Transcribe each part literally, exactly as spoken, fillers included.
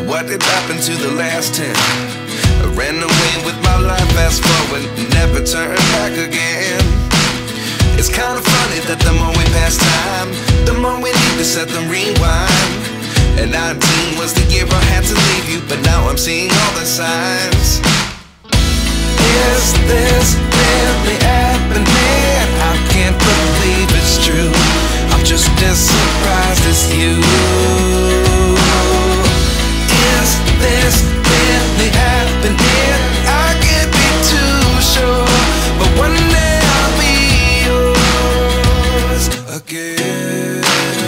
what did happen to the last ten? I ran away with my life, fast forward, never turn back again. It's kinda funny that the more we pass time, the more we need to set them rewind. And nineteen was the year I had to leave you, but now I'm seeing all the signs. Is this really happening? I can't believe it's true. I'm just as surprised as you. Is this really happening? I can't be too sure, but one day I'll be yours again.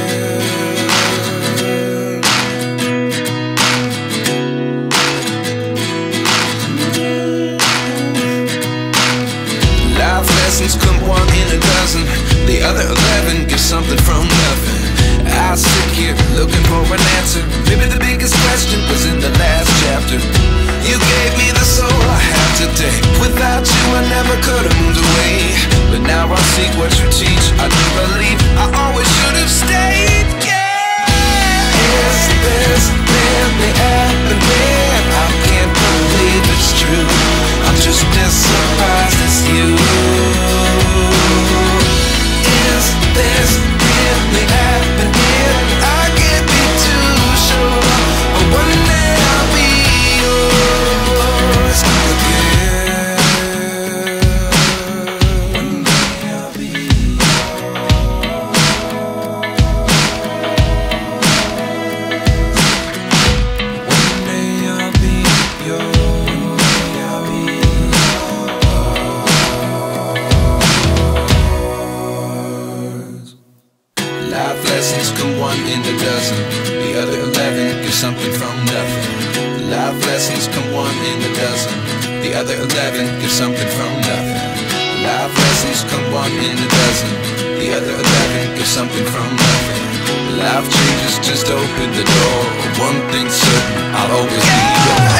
Life lessons come one in a dozen, the other eleven get something from nothing. I sit here looking for an answer. Maybe the biggest question was in the last chapter. You gave me the soul I have today. Without you I never could have moved away. But now I see what you teach. I do believe I always should have stayed. Yeah. Is this really happening? I can't believe it's true. I'm just as surprised as you. Is this really happening? I can't be too sure, but one day I'll be yours again. One day I'll be yours. One day I'll be yours. I'll be yours. Life lessons come one in a dozen, the other eleven get something from nothing. Life lessons come one in a dozen, the other eleven get something from nothing. Life lessons come one in a dozen, the other eleven get something from nothing. Life changes just open the door. One thing's certain, I'll always be yours.